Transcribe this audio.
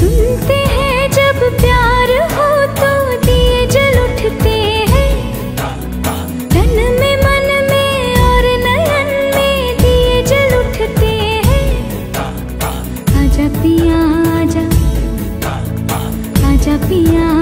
सुनते हैं जब प्यार हो तो दिए जल उठते हैं, तन में मन में और नयन में दिए जल उठते हैं। आजा पिया आजा, आजा पिया